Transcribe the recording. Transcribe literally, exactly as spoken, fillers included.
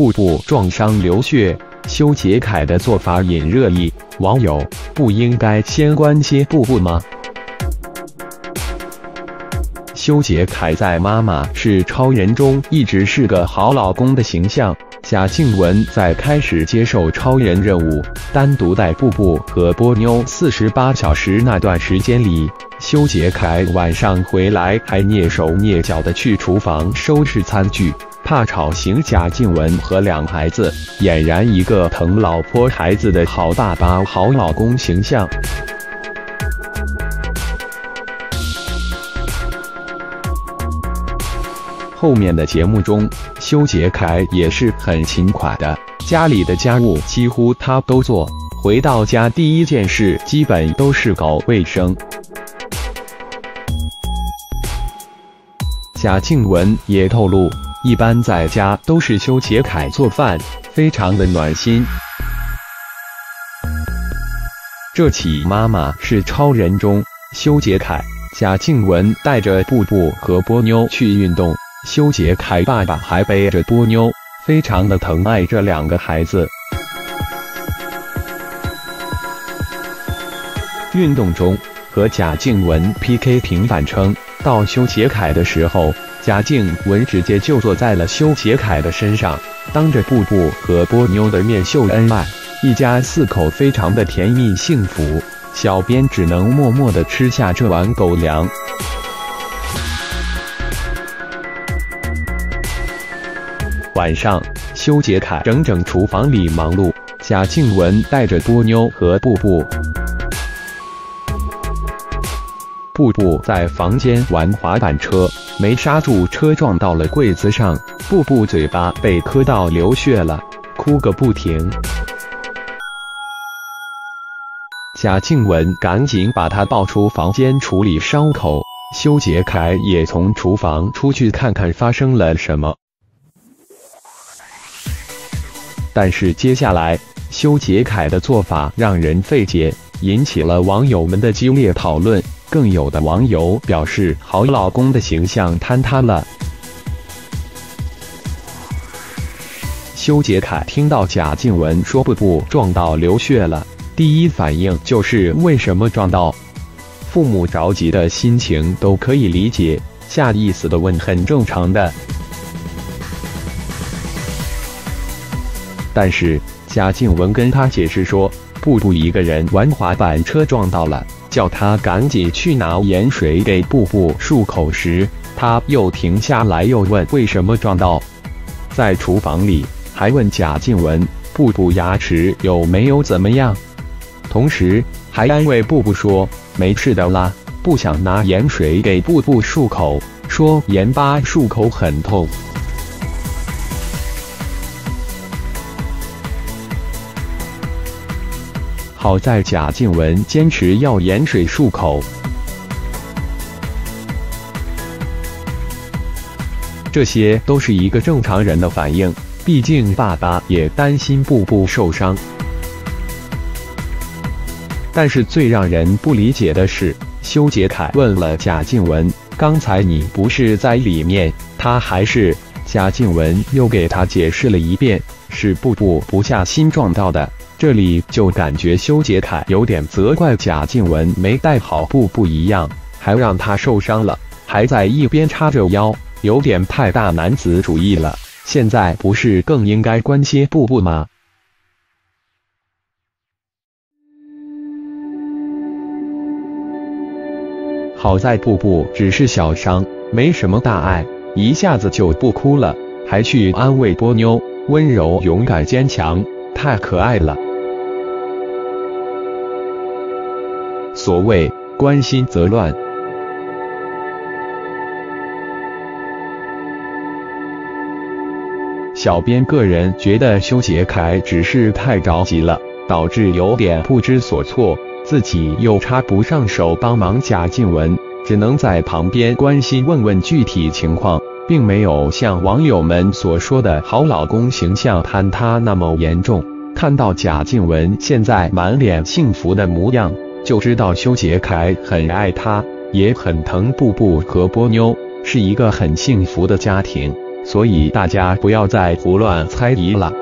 步步撞伤流血，修杰楷的做法引热议，网友不应该先关切步步吗？修杰楷在《妈妈是超人》中一直是个好老公的形象。贾静雯在开始接受超人任务，单独带步步和波妞四十八小时那段时间里，修杰楷晚上回来还蹑手蹑脚地去厨房收拾餐具，怕吵醒贾静雯和两孩子，俨然一个疼老婆孩子的好爸爸、好老公形象。后面的节目中，修杰楷也是很勤快的，家里的家务几乎他都做，回到家第一件事基本都是搞卫生。贾静雯也透露，一般在家都是修杰楷做饭，非常的暖心。这起《妈妈是超人》中，修杰楷、贾静雯带着步步和波妞去运动。修杰楷爸爸还背着波妞，非常的疼爱这两个孩子。运动中，和贾静雯 P K 平板撑，到修杰楷的时候，贾静雯直接就坐在了修杰楷的身上，当着步步和波妞的面秀恩爱，一家四口非常的甜蜜幸福。小编只能默默的吃下这碗狗粮。晚上，修杰楷整整厨房里忙碌，贾静雯带着波妞和步步。步步在房间玩滑板车，没刹住车撞到了柜子上，步步嘴巴被磕到流血了，哭个不停。贾静雯赶紧把他抱出房间处理伤口，修杰楷也从厨房出去看看发生了什么。但是接下来，修杰楷的做法让人费解，引起了网友们的激烈讨论。更有的网友表示，好老公的形象坍塌了。修杰楷听到贾静雯说步步撞到流血了，第一反应就是为什么撞到？父母着急的心情都可以理解，下意识的问很正常的。但是贾静雯跟他解释说，步步一个人玩滑板车撞到了，叫他赶紧去拿盐水给步步漱口时，他又停下来又问为什么撞到。在厨房里还问贾静雯步步牙齿有没有怎么样，同时还安慰步步说没事的啦，不想拿盐水给步步漱口，说盐巴漱口很痛。好在贾静雯坚持要盐水漱口，这些都是一个正常人的反应，毕竟爸爸也担心步步受伤。但是最让人不理解的是，修杰楷问了贾静雯，刚才你不是在里面，他还是……贾静雯又给他解释了一遍，是步步不下心撞到的。这里就感觉修杰楷有点责怪贾静雯没带好步步一样，还让他受伤了，还在一边叉着腰，有点太大男子主义了。现在不是更应该关切步步吗？好在步步只是小伤，没什么大碍，一下子就不哭了，还去安慰波妞，温柔、勇敢、坚强，太可爱了。所谓关心则乱。小编个人觉得修杰楷只是太着急了，导致有点不知所措，自己又插不上手帮忙贾静雯，只能在旁边关心问问具体情况，并没有像网友们所说的好老公形象坍塌那么严重。看到贾静雯现在满脸幸福的模样，就知道修杰楷很爱她，也很疼步步和波妞，是一个很幸福的家庭。 所以大家不要再胡乱猜疑了。